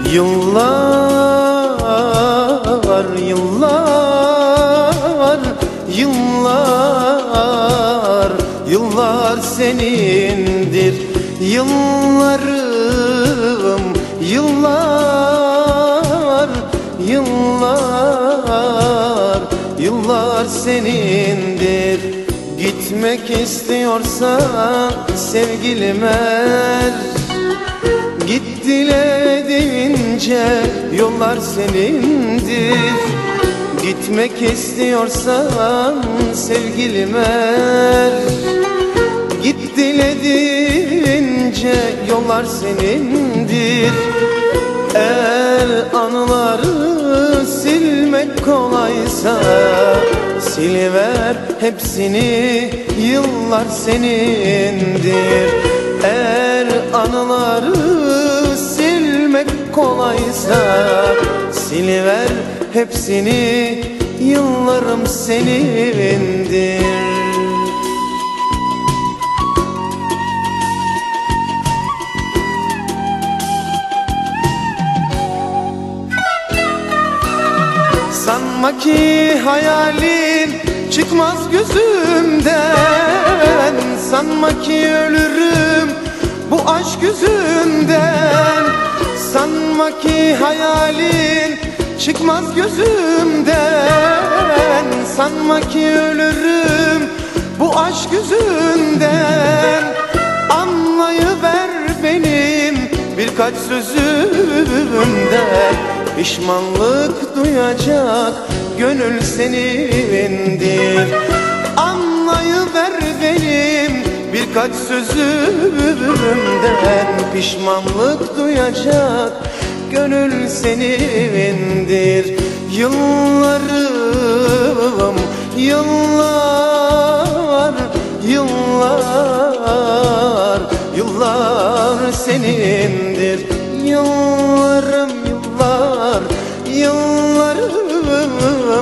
Yıllar, yıllar, yıllar, yıllar senindir. Yıllarım, yıllar, yıllar, yıllar senindir. Gitmek istiyorsan sevgilim er, git dile deyince yollar senindir. Gitmek istiyorsan sevgilim er, git dile deyince yollar senindir. Eğer anıları silmek kolaysa siliver hepsini, yıllar senindir. Eğer anıları silmek kolaysa siliver hepsini, yıllarım senindir. Sanma ki hayalin çıkmaz gözümden, sanma ki ölürüm bu aşk yüzünden. Sanma ki hayalin çıkmaz gözümden, sanma ki ölürüm bu aşk yüzünden. Anlayıver benim birkaç sözümden, pişmanlık duyacak gönül senindir. Anlayıver benim birkaç sözümden, pişmanlık duyacak gönül senindir. Yıllarım, yıllar, yıllar, yıllar senindir. Yıllarım, yıllar, yıllarım,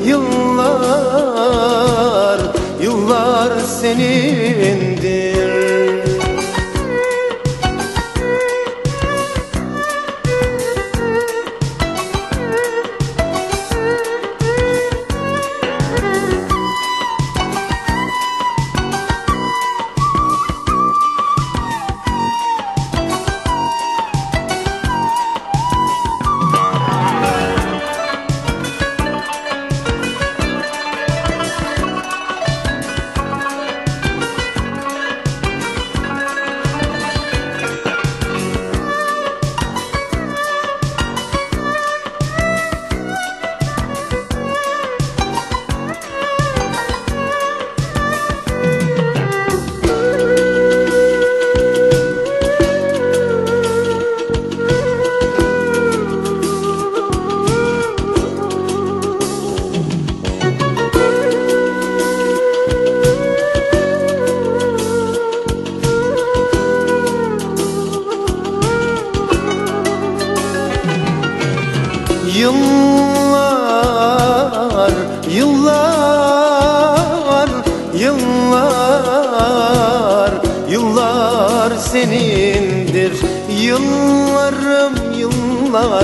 yıllar, yıllar senindir. Yıllar, yıllar, yıllar, yıllar senindir. Yıllarım, yıllar,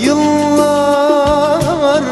yıllar,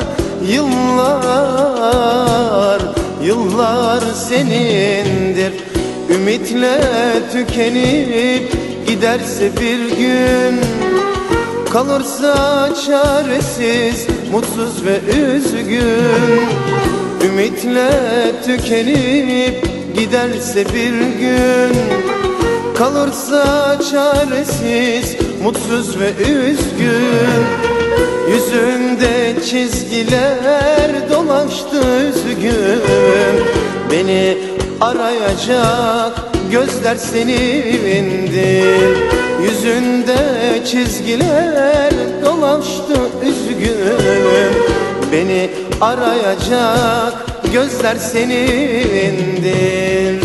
yıllar, yıllar senindir. Ümitle tükenip giderse bir gün, kalırsa çaresiz, mutsuz ve üzgün. Ümitle tükenip giderse bir gün, kalırsa çaresiz, mutsuz ve üzgün. Yüzünde çizgiler dolaştı üzgün. Beni arayacak gözler senindir. Yüzünde çizgiler dolaştı üzgün. Beni arayacak gözler senindir.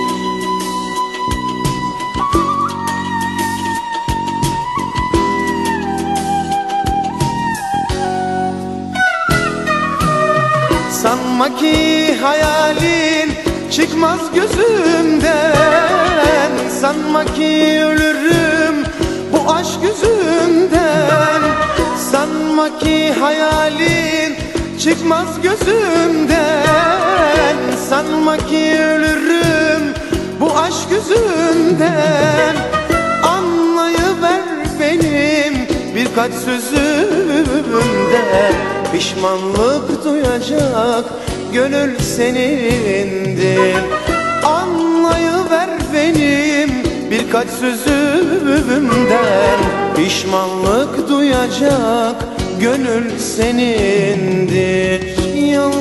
Sanma ki hayalin çıkmaz gözümden, sanma ki ölürüm bu bu aşk yüzünden. Sanma ki hayalin çıkmaz gözümden. Sanma ki ölürüm bu aşk yüzünden. Anlayıver benim birkaç sözümden. Pişmanlık duyacak gönül senindir. Anlayıver benim birkaç sözümden. Pişmanlık duyacak gönül senindir. Yalnız